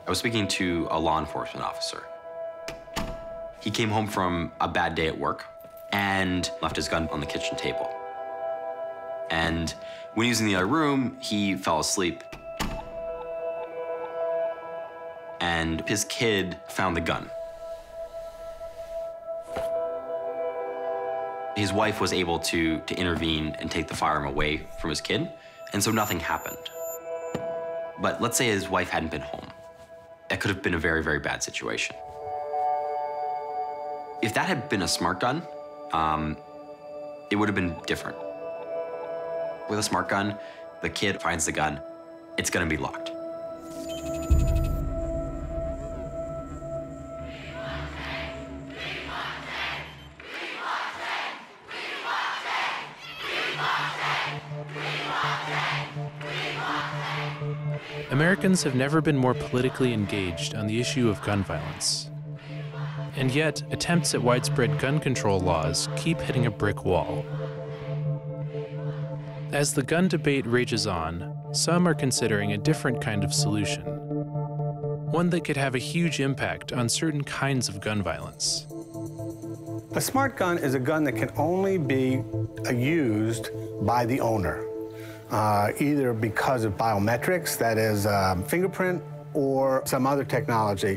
I was speaking to a law enforcement officer. He came home from a bad day at work and left his gun on the kitchen table. And when he was in the other room, he fell asleep. And his kid found the gun. His wife was able to intervene and take the firearm away from his kid, and so nothing happened. But let's say his wife hadn't been home. That could have been a very, very bad situation. If that had been a smart gun, it would have been different. With a smart gun, the kid finds the gun, it's gonna be locked. Americans have never been more politically engaged on the issue of gun violence. And yet, attempts at widespread gun control laws keep hitting a brick wall. As the gun debate rages on, some are considering a different kind of solution, one that could have a huge impact on certain kinds of gun violence. A smart gun is a gun that can only be used by the owner, either because of biometrics, that is fingerprint, or some other technology.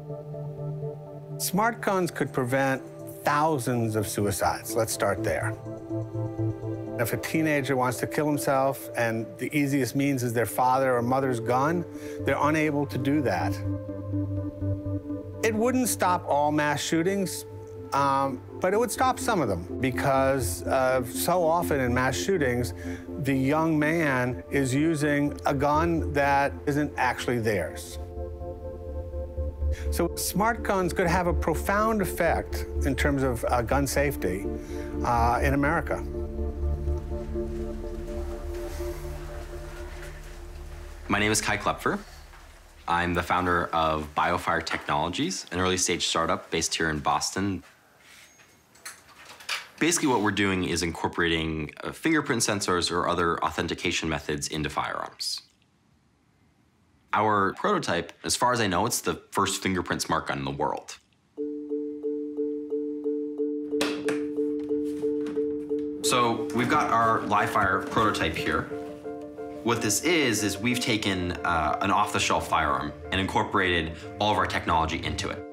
Smart guns could prevent thousands of suicides. Let's start there. If a teenager wants to kill himself and the easiest means is their father or mother's gun, they're unable to do that. It wouldn't stop all mass shootings, but it would stop some of them, because so often in mass shootings, the young man is using a gun that isn't actually theirs. So smart guns could have a profound effect in terms of gun safety in America. My name is Kai Kloepfer. I'm the founder of BioFire Technologies, an early-stage startup based here in Boston. Basically, what we're doing is incorporating fingerprint sensors or other authentication methods into firearms. Our prototype, as far as I know, it's the first fingerprint smart gun in the world. So we've got our live fire prototype here. What this is we've taken an off-the-shelf firearm and incorporated all of our technology into it.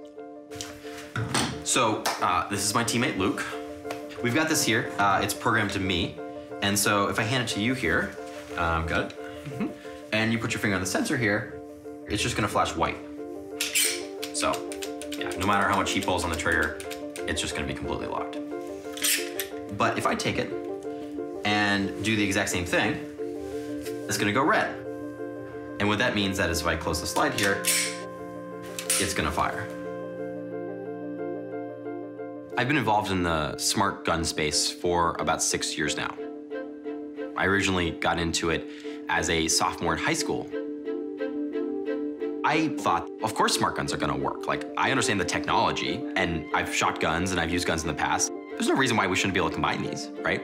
So this is my teammate, Luke. We've got this here. It's programmed to me. And so if I hand it to you here, got it? Mm-hmm. And you put your finger on the sensor here, it's just gonna flash white. So, yeah, no matter how much he pulls on the trigger, it's just gonna be completely locked. But if I take it and do the exact same thing, it's gonna go red. And what that means is if I close the slide here, it's gonna fire. I've been involved in the smart gun space for about 6 years now. I originally got into it as a sophomore in high school. I thought, of course smart guns are gonna work. Like, I understand the technology, and I've shot guns and I've used guns in the past. There's no reason why we shouldn't be able to combine these, right?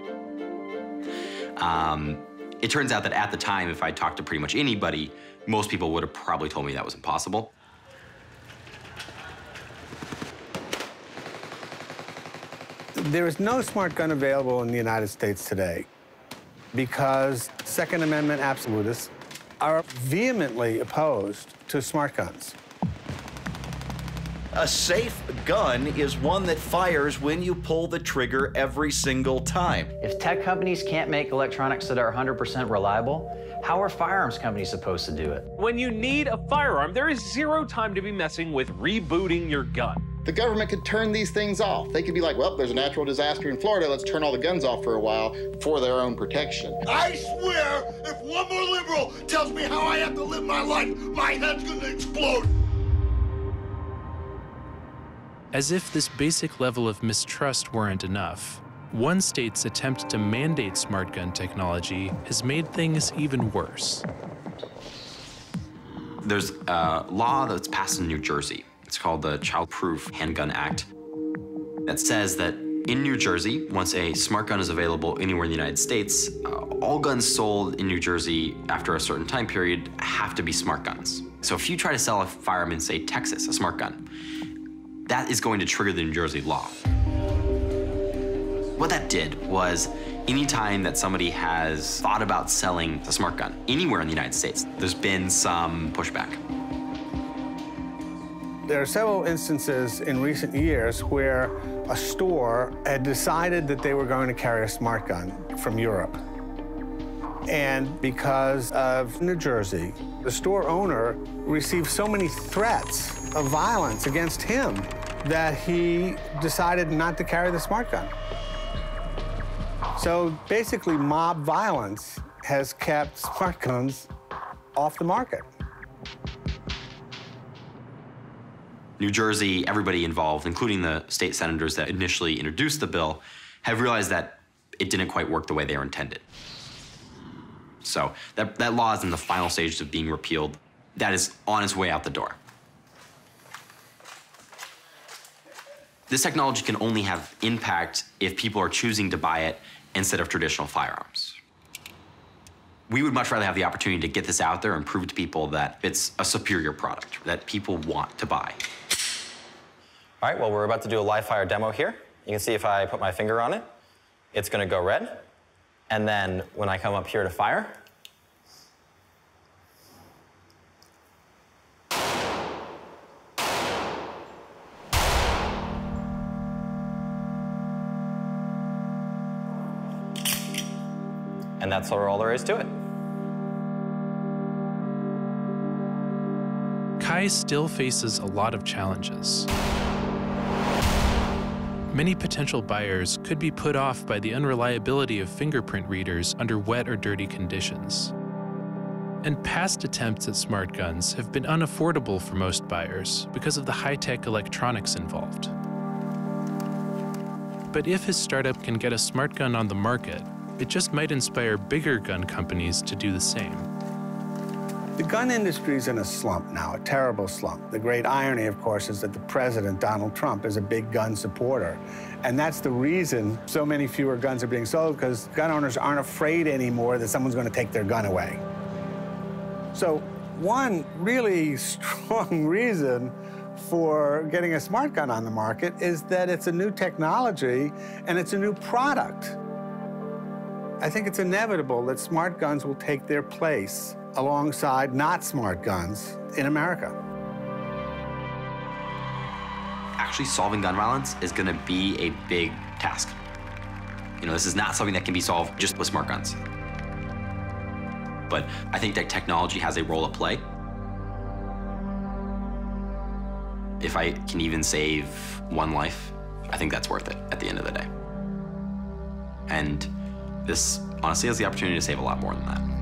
It turns out that at the time, if I talked to pretty much anybody, most people would have probably told me that was impossible. There is no smart gun available in the United States today because Second Amendment absolutists are vehemently opposed to smart guns. A safe gun is one that fires when you pull the trigger every single time. If tech companies can't make electronics that are 100% reliable, how are firearms companies supposed to do it? When you need a firearm, there is zero time to be messing with rebooting your gun. The government could turn these things off. They could be like, well, there's a natural disaster in Florida, let's turn all the guns off for a while for their own protection. I swear, if one more liberal tells me how I have to live my life, my head's gonna explode. As if this basic level of mistrust weren't enough, one state's attempt to mandate smart gun technology has made things even worse. There's a law that's passed in New Jersey. It's called the Childproof Handgun Act. That says that in New Jersey, once a smart gun is available anywhere in the United States, all guns sold in New Jersey after a certain time period have to be smart guns. So if you try to sell a firearm in, say, Texas, a smart gun, that is going to trigger the New Jersey law. What that did was, anytime that somebody has thought about selling a smart gun anywhere in the United States, there's been some pushback. There are several instances in recent years where a store had decided that they were going to carry a smart gun from Europe. And because of New Jersey, the store owner received so many threats of violence against him that he decided not to carry the smart gun. So basically, mob violence has kept smart guns off the market. New Jersey, everybody involved, including the state senators that initially introduced the bill, have realized that it didn't quite work the way they were intended. So that law is in the final stages of being repealed. That is on its way out the door. This technology can only have impact if people are choosing to buy it instead of traditional firearms. We would much rather have the opportunity to get this out there and prove to people that it's a superior product, that people want to buy. All right, well, we're about to do a live fire demo here. You can see if I put my finger on it, it's gonna go red. And then when I come up here to fire, and that's all there is to it. Kai still faces a lot of challenges. Many potential buyers could be put off by the unreliability of fingerprint readers under wet or dirty conditions. And past attempts at smart guns have been unaffordable for most buyers because of the high-tech electronics involved. But if his startup can get a smart gun on the market, it just might inspire bigger gun companies to do the same. The gun industry's in a slump now, a terrible slump. The great irony, of course, is that the president, Donald Trump, is a big gun supporter. And that's the reason so many fewer guns are being sold, because gun owners aren't afraid anymore that someone's going to take their gun away. So one really strong reason for getting a smart gun on the market is that it's a new technology and it's a new product. I think it's inevitable that smart guns will take their place alongside not smart guns in America. Actually solving gun violence is going to be a big task. You know, this is not something that can be solved just with smart guns. But I think that technology has a role to play. If I can even save one life, I think that's worth it at the end of the day. And this honestly has the opportunity to save a lot more than that.